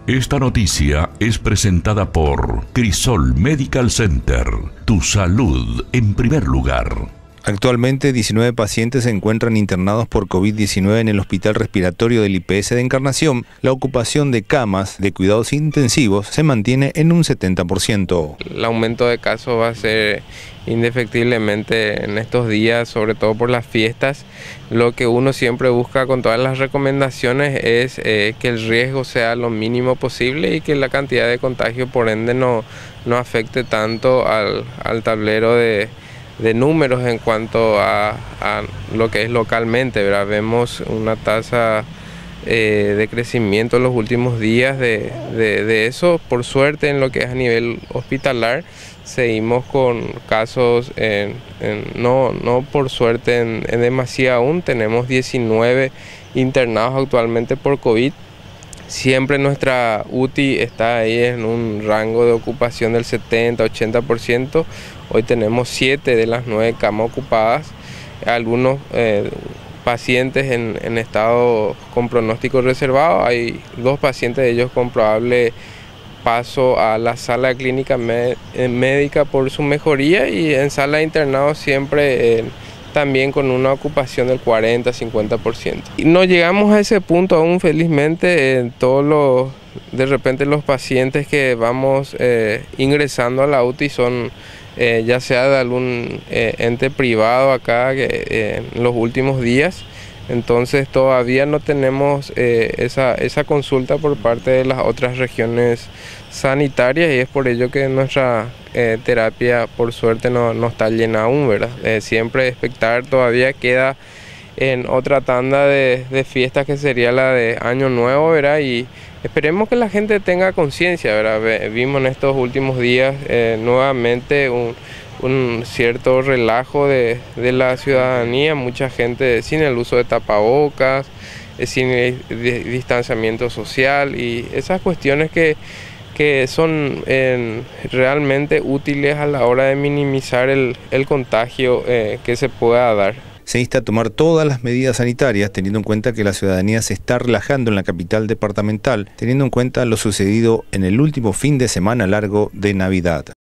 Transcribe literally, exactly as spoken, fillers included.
Esta noticia es presentada por Crisol Medical Center. Tu salud en primer lugar. Actualmente, diecinueve pacientes se encuentran internados por COVID diecinueve en el Hospital Respiratorio del I P S de Encarnación. La ocupación de camas de cuidados intensivos se mantiene en un setenta por ciento. El aumento de casos va a ser indefectiblemente en estos días, sobre todo por las fiestas. Lo que uno siempre busca con todas las recomendaciones es eh, que el riesgo sea lo mínimo posible y que la cantidad de contagio por ende no, no afecte tanto al, al tablero de de números en cuanto a, a lo que es localmente, ¿verdad? Vemos una tasa eh, de crecimiento en los últimos días de, de, de eso. Por suerte, en lo que es a nivel hospitalar, seguimos con casos, en, en, no, no por suerte en, en demasía aún, tenemos diecinueve internados actualmente por COVID. Siempre nuestra U T I está ahí en un rango de ocupación del setenta a ochenta por ciento. Hoy tenemos siete de las nueve camas ocupadas. Algunos eh, pacientes en, en estado con pronóstico reservado. Hay dos pacientes de ellos con probable paso a la sala de clínica médica por su mejoría, y en sala de internado siempre eh, también con una ocupación del cuarenta a cincuenta por ciento. Y no llegamos a ese punto aún, felizmente. En todos los, de repente los pacientes que vamos eh, ingresando a la U T I son eh, ya sea de algún eh, ente privado acá que, eh, en los últimos días. Entonces todavía no tenemos eh, esa, esa consulta por parte de las otras regiones sanitarias, y es por ello que nuestra eh, terapia por suerte no, no está llena aún, ¿verdad? Eh, siempre expectar, todavía queda en otra tanda de, de fiestas que sería la de Año Nuevo, ¿verdad? Y esperemos que la gente tenga conciencia, ¿verdad? Vimos en estos últimos días eh, nuevamente un un cierto relajo de, de la ciudadanía, mucha gente sin el uso de tapabocas, sin el distanciamiento social, y esas cuestiones que, que son eh, realmente útiles a la hora de minimizar el, el contagio eh, que se pueda dar. Se insta a tomar todas las medidas sanitarias, teniendo en cuenta que la ciudadanía se está relajando en la capital departamental, teniendo en cuenta lo sucedido en el último fin de semana largo de Navidad.